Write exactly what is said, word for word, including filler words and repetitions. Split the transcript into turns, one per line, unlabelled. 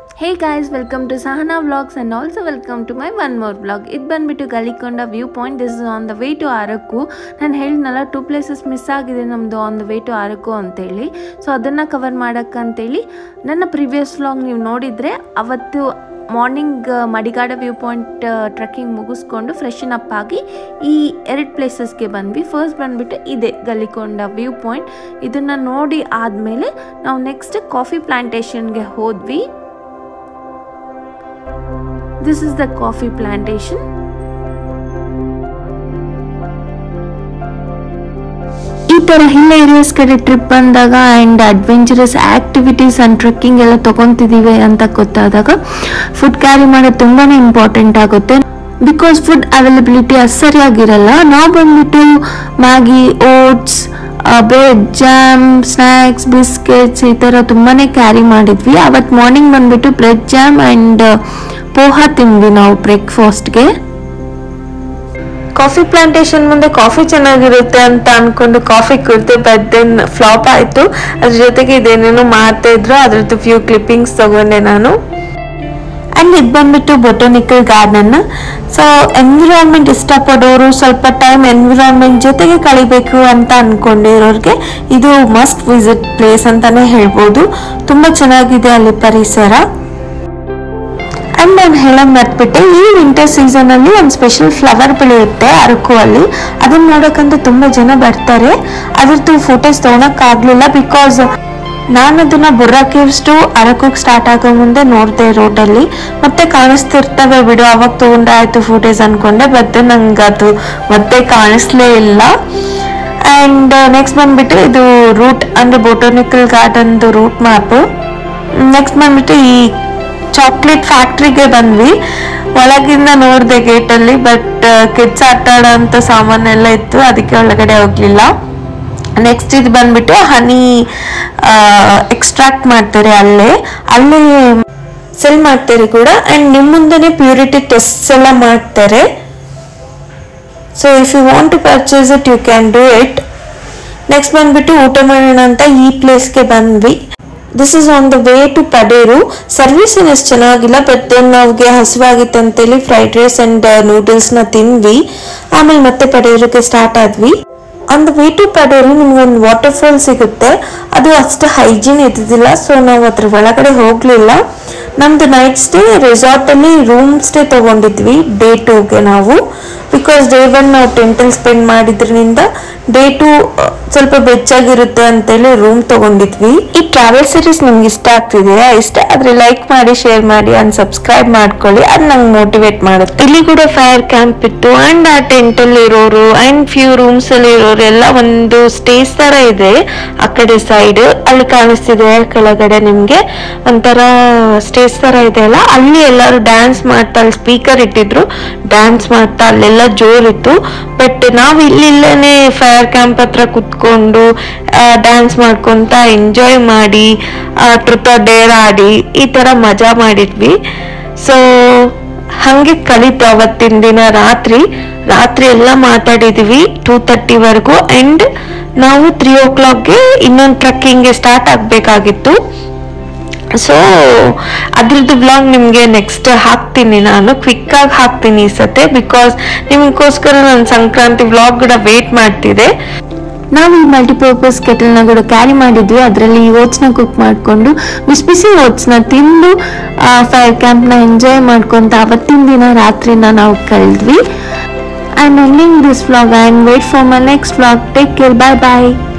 Hey guys, welcome to Sahana vlogs and also welcome to my one more vlog. It banbitu Galikonda viewpoint. This is on the way to Araku. Nan heldnala two places miss agide namdu on the way to Araku anteli. So adanna cover madakka anteli nanna previous vlog ನೀವು ನೋಡಿದ್ರೆ ಅವತ್ತು morning Madagada view point trekking ಮುಗಿಸ್ಕೊಂಡು freshen up ಆಗಿ ಈ ಎರಡು ಪ್ಲೇಸಸ್ಗೆ ಬಂದ್ವಿ. First ಬಂದ್ಬಿಟ್ಟು ಇದೆ ಗಲಿಕೊಂಡ ವ್ಯೂ ಪಾಯಿಂಟ್. ಇದನ್ನು ನೋಡಿ ಆದಮೇಲೆ ನಾವು ನೆಕ್ಸ್ಟ್ ಕಾಫಿ ಪ್ಲಾಂಟೇಶನ್ಗೆ ಹೋದ್ವಿ. This is the coffee plantation. ಈ ತರ ಹಿಲ್ ಏರಿಯಾಸ್ ಕಡೆ ಟ್ರಿಪ್ ಬಂದಾಗ and adventurous activities and trekking ಎಲ್ಲ ತಗೊಂತಿದೀವಿ ಅಂತ ಗೊತ್ತಾದಾಗ ಫುಡ್ ಕ್ಯಾರಿ ಮಾಡೋದು ತುಂಬಾನೇ ಇಂಪಾರ್ಟೆಂಟ್ ಆಗುತ್ತೆ. ಬಿಕಾಸ್ ಫುಡ್ ಅವೈಲಬಿಲಿಟಿ ಸರಿಯಾಗಿರಲ್ಲ. ನಾವು ಬಂದ್ಬಿಟ್ಟು Maggi, oats, bread, jam, snacks, biscuits ಈ ತರ ತುಂಬಾನೇ ಕ್ಯಾರಿ ಮಾಡಿದ್ವಿ. ಅವತ್ತು ಮಾರ್ನಿಂಗ್ ಬಂದ್ಬಿಟ್ಟು ಬ್ರೆಡ್ ಜಾಮ್ ಅಂಡ್ ಪೋಹಾ ತಿಂದ್ವಿ ನಾವು ಬ್ರೇಕ್ಫಾಸ್ಟ್ಗೆ. ಕಾಫಿ ಪ್ಲಾಂಟೇಶನ್ ಮುಂದೆ ಕಾಫಿ ಚೆನ್ನಾಗಿರುತ್ತೆ ಅಂತ ಅನ್ಕೊಂಡು ಕಾಫಿ ಕುಡಿದೆ, ಬಟ್ ದೆನ್ ಫ್ಲಾಪ್ ಆಯ್ತು. ಅದ್ರ ಜೊತೆಗೆ ಇದೇನೇನೋ ಮಾಡ್ತಾ ಇದ್ರು, ಅದ್ರದ್ದು ಫ್ಯೂ ಕ್ಲಿಪ್ಪಿಂಗ್ಸ್ ತಗೊಂಡೆ ನಾನು. ಅಂಡ್ ಇದು ಬಂದ್ಬಿಟ್ಟು ಬೊಟಾನಿಕಲ್ ಗಾರ್ಡನ್. ಸೊ ಎನ್ವಿರಾನ್ಮೆಂಟ್ ಇಷ್ಟಪಡೋರು, ಸ್ವಲ್ಪ ಟೈಮ್ ಎನ್ವಿರಾನ್ಮೆಂಟ್ ಜೊತೆಗೆ ಕಳಿಬೇಕು ಅಂತ ಅನ್ಕೊಂಡಿರೋರಿಗೆ ಇದು ಮಸ್ಟ್ ವಿಸಿಟ್ ಪ್ಲೇಸ್ ಅಂತಾನೆ ಹೇಳ್ಬೋದು. ತುಂಬಾ ಚೆನ್ನಾಗಿದೆ ಅಲ್ಲಿ ಪರಿಸರ. ಅಂಡ್ ನಾನು ಹೇಳೋದು ಮರ್ತ್ಬಿಟ್ಟೆ, ಈ ವಿಂಟರ್ ಸೀಸನ್ ಅಲ್ಲಿ ಒಂದು ಸ್ಪೆಷಲ್ ಫ್ಲವರ್ ಬೆಳೆಯುತ್ತೆ ಅರಕು ಅಲ್ಲಿ. ಅದನ್ನ ನೋಡೋಕಂತ ತುಂಬಾ ಜನ ಬರ್ತಾರೆ. ಅದ್ರದ್ದು ಫೋಟೋಸ್ ತಗೊಳಕ್ ಆಗ್ಲಿಲ್ಲ ಬಿಕಾಸ್ ನಾನು ಅದನ್ನ Borra caves to Araku start ಆಗೋ ಮುಂದೆ ನೋಡ್ದೆ ರೋಡಲ್ಲಿ. ಮತ್ತೆ ಕಾಣಿಸ್ತಿರ್ತವೆ ಬಿಡು, ಅವಾಗ ತಗೊಂಡ್ರೆ ಆಯ್ತು ಫೋಟೋಸ್ ಅನ್ಕೊಂಡೆ, ಮತ್ತೆ ನಂಗೆ ಅದು ಮತ್ತೆ ಕಾಣಿಸ್ಲೇ ಇಲ್ಲ. ಅಂಡ್ ನೆಕ್ಸ್ಟ್ ಬಂದ್ಬಿಟ್ಟು ಇದು ರೂಟ್ ಅಂದ್ರೆ botanical garden route map. Next ಬಂದ್ಬಿಟ್ಟು ಈ ಚಾಕ್ಲೇಟ್ ಫ್ಯಾಕ್ಟ್ರಿಗೆ ಬಂದ್ವಿ. ಒಳಗಿಂದ ನೋಡಿದೆ ಗೇಟ್ ಅಲ್ಲಿ, ಬಟ್ ಕಿಡ್ಸ್ ಆಟ ಆಡೋ ಅಂತ ಸಾಮಾನೆಲ್ಲ ಇತ್ತು, ಅದಕ್ಕೆ ಒಳಗಡೆ ಹೋಗ್ಲಿಲ್ಲ. ನೆಕ್ಸ್ಟ್ ಇದು ಬಂದ್ಬಿಟ್ಟು ಹನಿ ಎಕ್ಸ್ಟ್ರಾಕ್ಟ್ ಮಾಡ್ತಾರೆ ಅಲ್ಲೇ ಅಲ್ಲೇ ಸೆಲ್ ಮಾಡ್ತಾರೆ ಕೂಡ. ಅಂಡ್ ನಿಮ್ ಮುಂದೆನೆ ಪ್ಯೂರಿಟಿ ಟೆಸ್ಟ್ ಎಲ್ಲ ಮಾಡ್ತಾರೆ. So if you want to purchase it you can do it. Next ಬಂದ್ಬಿಟ್ಟು ಊಟ ಮಾಡೋಣ ಅಂತ ಈ ಪ್ಲೇಸ್ಗೆ ಬಂದ್ವಿ. This is on the way to Paderu. Service ಏನು ಎಷ್ಟು ಚೆನ್ನಾಗಿಲ್ಲ, ಬಟ್ ದೆನ್ ನಮ್ಗೆ ಹಸಿವಾಗಿತ್ತು ಅಂತೇಳಿ ಫ್ರೈಡ್ ರೈಸ್ ಅಂಡ್ ನೂಡಲ್ಸ್ ನ ತಿಂದ್ವಿ. ಆಮೇಲೆ ಮತ್ತೆ ಪಡೇರಿಗೆ ಸ್ಟಾರ್ಟ್ ಆದ್ವಿ. On the way to Paderu ನಿಮ್ಗೆ ಒಂದು ವಾಟರ್ ಫಾಲ್ ಸಿಗುತ್ತೆ. ಅದು ಅಷ್ಟು ಹೈಜೀನ್ ಇದ್ದಿದ್ದಿಲ್ಲ, ಸೊ ನಾವು ಅದ್ರ ಒಳಗಡೆ ಹೋಗ್ಲಿಲ್ಲ. ನಮ್ದು ನೈಟ್ ಸ್ಟೇ ರೆಸಾರ್ಟ್ ಅಲ್ಲಿ ರೂಮ್ ಸ್ಟೇ ತಗೊಂಡಿದ್ವಿ ಡೇ ಟೂಗೆ ನಾವು. ಬಿಕಾಸ್ ಡೇ ಒನ್ ನಾವು ಟೆಂಟಲ್ ಸ್ಪೆಂಡ್ ಮಾಡಿದ್ರಿಂದ ಡೇ ಟು ಸ್ವಲ್ಪ ಬೆಚ್ಚಾಗಿರುತ್ತೆ ಅಂತೇಳಿ ರೂಮ್ ತಗೊಂಡಿದ್ವಿ. ಈ ಟ್ರಾವೆಲ್ ಸೀರೀಸ್ ನಿಮ್ಗೆ ಇಷ್ಟ ಆಗ್ತಿದೆಯಾ? ಇಷ್ಟ ಆದ್ರೆ ಲೈಕ್ ಮಾಡಿ, ಶೇರ್ ಮಾಡಿ ಅಂಡ್ ಸಬ್ಸ್ಕ್ರೈಬ್ ಮಾಡ್ಕೊಳ್ಳಿ. ಅದು ನಂಗೆ ಮೋಟಿವೇಟ್ ಮಾಡುತ್ತೆ. ಇಲ್ಲಿ ಕೂಡ ಫೈರ್ ಕ್ಯಾಂಪ್ ಇತ್ತು ಅಂಡ್ ಆ ಟೆಂಟ್ ಅಲ್ಲಿ ಇರೋರು ಅಂಡ್ ಫ್ಯೂ ರೂಮ್ಸ್ ಅಲ್ಲಿ ಇರೋರು ಎಲ್ಲ ಒಂದು ಸ್ಟೇಜ್ ತರ ಇದೆ ಆ ಕಡೆ ಸೈಡ್. ಅಲ್ಲಿ ಕಾಣಿಸ್ತಿದೆ ಕೆಳಗಡೆ ನಿಮ್ಗೆ ಒಂಥರ ಸ್ಟೇಜ್ ತರ ಇದೆ ಅಲ್ಲ, ಅಲ್ಲಿ ಎಲ್ಲರೂ ಡ್ಯಾನ್ಸ್ ಮಾಡ್ತಾ, ಅಲ್ಲಿ ಸ್ಪೀಕರ್ ಇಟ್ಟಿದ್ರು, ಡ್ಯಾನ್ಸ್ ಮಾಡ್ತಾ ಅಲ್ಲೆಲ್ಲ ಜೋರಿತ್ತು. ಬಟ್ ನಾವು ಇಲ್ಲಿಲ್ಲೇನೆ ಫೈರ್ ಕ್ಯಾಂಪ್ ಹತ್ರ ಕುತ್ಕೊಂಡು ಡ್ಯಾನ್ಸ್ ಮಾಡ್ಕೊಂತ ಎಂಜಾಯ್ ಮಾಡಿ ಟ್ರುತ್ ಆರ್ ಡೇರ್ ಆಡಿ ಈ ತರ ಮಜಾ ಮಾಡಿದ್ವಿ. ಸೊ ಹಂಗೆ ಕಳೀತು ಅವತ್ತಿನ ದಿನ. ರಾತ್ರಿ ರಾತ್ರಿ ಎಲ್ಲ ಮಾತಾಡಿದ್ವಿ ಟೂ ತರ್ಟಿ ವರೆಗೂ. ಅಂಡ್ ನಾವು ತ್ರೀ ಓ ಕ್ಲಾಕ್ಗೆ ಇನ್ನೊಂದು ಟ್ರೆಕ್ಕಿಂಗ್ಗೆ ಸ್ಟಾರ್ಟ್ ಆಗ್ಬೇಕಾಗಿತ್ತು. ಸೊ ಅದ್ರದ್ದು ಬ್ಲಾಗ್ ನಿಮ್ಗೆ ನೆಕ್ಸ್ಟ್ ಹಾಕ್ತೀನಿ, ನಾನು ಕ್ವಿಕ್ ಆಗಿ ಹಾಕ್ತೀನಿ ಈ ಸತೆ. ಬಿಕಾಸ್ ನಿಮ್ಗೋಸ್ಕರ ನಾನು ಸಂಕ್ರಾಂತಿ ಬ್ಲಾಗ್ ಕೂಡ ವೇಟ್ ಮಾಡ್ತಿದ್ದೆ. ನಾವು ಈ ಮಲ್ಟಿಪರ್ಪಸ್ ಕೆಟಲ್ನ ಕೂಡ ಕ್ಯಾರಿ ಮಾಡಿದ್ವಿ. ಅದರಲ್ಲಿ ಓಟ್ಸ್ನ ಕುಕ್ ಮಾಡಿಕೊಂಡು ಬಿಸಿ ಬಿಸಿ ಓಟ್ಸ್ನ ತಿಂದು ಫೈರ್ ಕ್ಯಾಂಪ್ನ ಎಂಜಾಯ್ ಮಾಡ್ಕೊಂತ ಅವತ್ತಿನ ದಿನ ರಾತ್ರಿನ ನಾವು ಕಳೆದ್ವಿ. I am ending this vlog and wait for my next vlog. Take care. Bye bye.